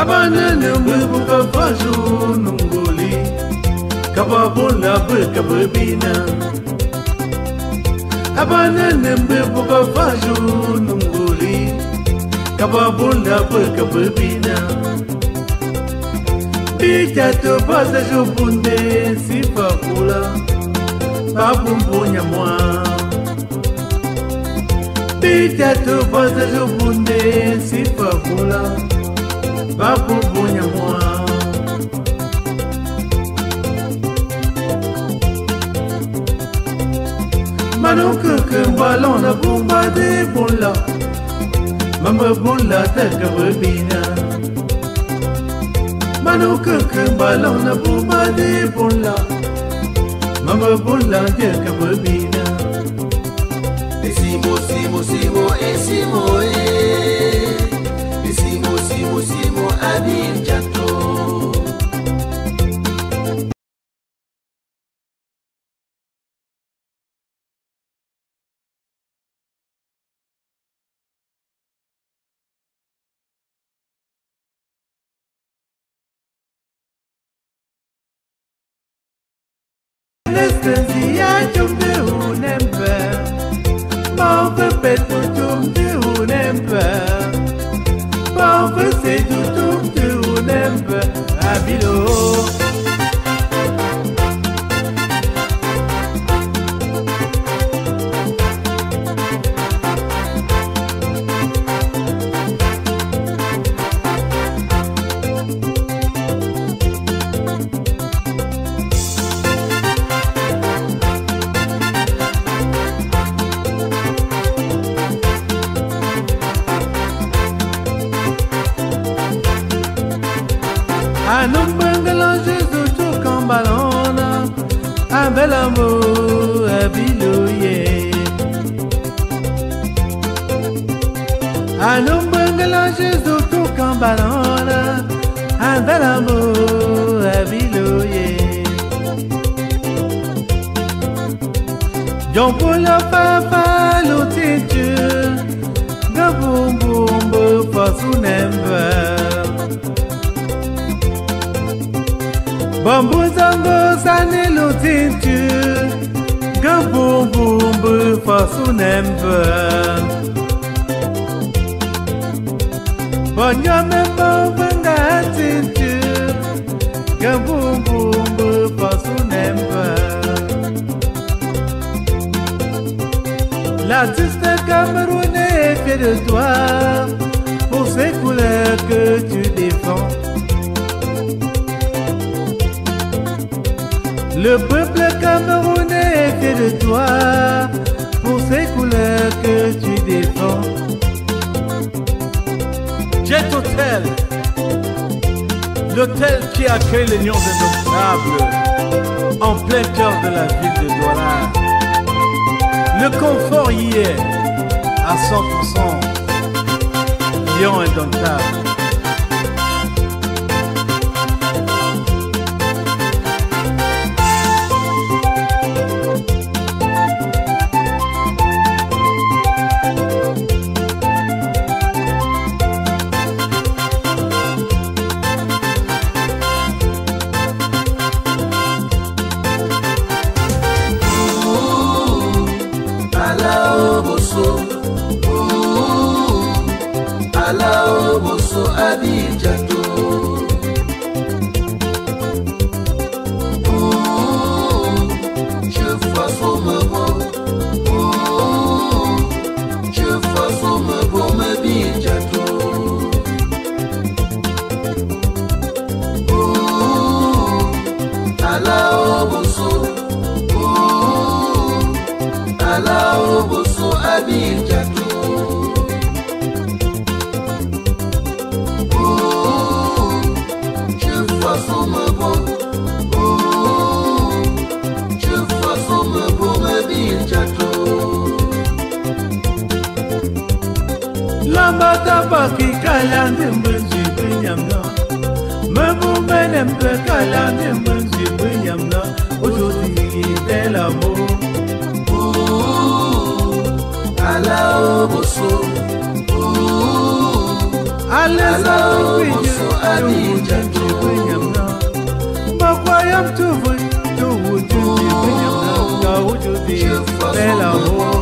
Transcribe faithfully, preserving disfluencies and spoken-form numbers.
Abana nembe buka faju nunguli kababula buka bebina. Abana nembe buka faju nunguli kababula buka bebina. Bija to pasa jupunde sifakula babumbunya mwa. Bija to pasa jupunde sifakula babumbunya mwa. Manuka kembalon na bumba de bunla mama bunla taka bebina. Manuka kembalon na bumba de bunla mama bunla taka bebina. Simo, simo, simo, e simo, e simo, simo, simo, abin jato. Anestesia chumde unembe Mauve petu chumde unembe Mauve sedu chumde unembe Abilo Anum bungalow Jesus to cambalona Un bel amour abiloye Anum bungalow Jesus to cambalona Un bel amour abiloye John Paul papa l'outintu Gaboum boum boum fasunembe Bambu zango sani lutintu Gabum bumbu fasunembe Bonya memba venga tintu Gabum bumbu fasunembe L'artiste camerounais est fier de toi Pour ces couleurs que tu défends. Le peuple camerounais est fier de toi pour ces couleurs que tu défends. Jet Hotel, l'hôtel qui accueille les lions indomptables en plein cœur de la ville de Douala. Le confort y est à cent pour cent. Lions indomptables. Alao boso abidjato. Je vois son me beau. Je vois son me beau me bidjato. Alao boso. Alao boso abidjato. Lambata baki kalande mbenzi binyamna Mebu menem pe kalande mbenzi binyamna Aujourd'hui de l'amour Alao boso Aleza Winyo, Winyo, Winyo, Makwayam to Winyo, Winyo, Winyo, Winyo, Winyo, Winyo,